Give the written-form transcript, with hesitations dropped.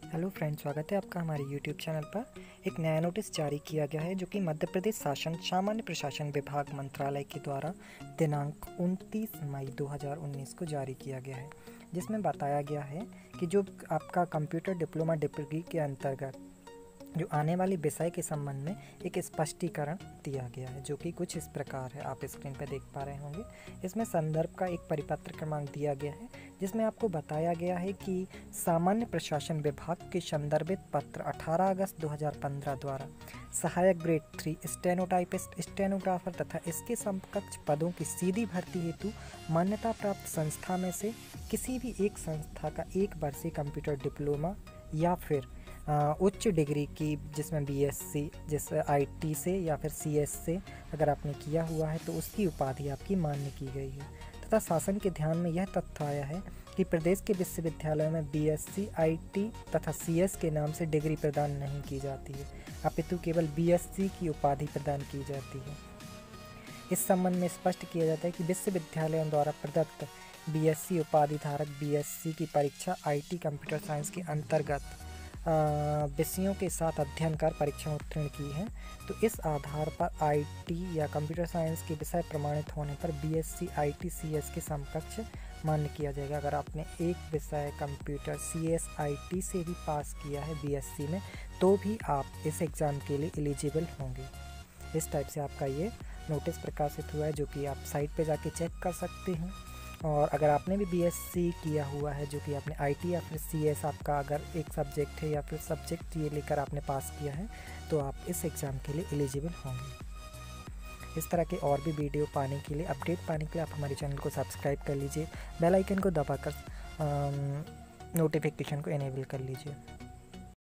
Hello friends, स्वागत है आपका हमारे यूट्यूब चैनल पर। एक नया नोटिस जारी किया गया है जो कि मध्य प्रदेश शासन सामान्य प्रशासन विभाग मंत्रालय के द्वारा दिनांक 29 मई 2019 को जारी किया गया है, जिसमें बताया गया है कि जो आपका कंप्यूटर डिप्लोमा डिग्री के अंतर्गत जो आने वाले विषय के संबंध में एक स्पष्टीकरण दिया गया है, जो कि कुछ इस प्रकार है। आप स्क्रीन पर देख पा रहे होंगे। इसमें संदर्भ का एक परिपत्र क्रमांक दिया गया है, जिसमें आपको बताया गया है कि सामान्य प्रशासन विभाग के संदर्भित पत्र 18 अगस्त 2015 द्वारा सहायक ग्रेड 3 स्टेनोटाइपिस्ट, स्टेनोग्राफर तथा इसके समकक्ष पदों की सीधी भर्ती हेतु मान्यता प्राप्त संस्था में से किसी भी एक संस्था का एक वर्षीय कंप्यूटर डिप्लोमा या फिर उच्च डिग्री की, जिसमें बीएससी जैसे आईटी से या फिर सीएस से अगर आपने किया हुआ है तो उसकी उपाधि आपकी मान्य की गई है। तथा शासन के ध्यान में यह तथ्य आया है कि प्रदेश के विश्वविद्यालयों में बीएससी, आईटी तथा सीएस के नाम से डिग्री प्रदान नहीं की जाती है, अपितु केवल बीएससी की उपाधि प्रदान की जाती है। इस संबंध में स्पष्ट किया जाता है कि विश्वविद्यालयों द्वारा प्रदत्त बीएससी उपाधि धारक बीएससी की परीक्षा आईटी कंप्यूटर साइंस के अंतर्गत विषयों के साथ अध्ययन कर परीक्षा उत्तीर्ण की है, तो इस आधार पर आईटी या कंप्यूटर साइंस के विषय प्रमाणित होने पर बीएससी, आईटी, सीएस के समकक्ष मान्य किया जाएगा। अगर आपने एक विषय कंप्यूटर सीएस, आईटी से भी पास किया है बीएससी में, तो भी आप इस एग्ज़ाम के लिए एलिजिबल होंगे। इस टाइप से आपका ये नोटिस प्रकाशित हुआ है, जो कि आप साइट पे जाके चेक कर सकते हैं। और अगर आपने भी बीएससी किया हुआ है, जो कि आपने आईटी या फिर सीएस आपका अगर एक सब्जेक्ट है या फिर सब्जेक्ट ये लेकर आपने पास किया है, तो आप इस एग्ज़ाम के लिए एलिजिबल होंगे। इस तरह के और भी वीडियो पाने के लिए, अपडेट पाने के लिए आप हमारे चैनल को सब्सक्राइब कर लीजिए, बेल आइकन को दबाकर नोटिफिकेशन को इनेबल कर लीजिए।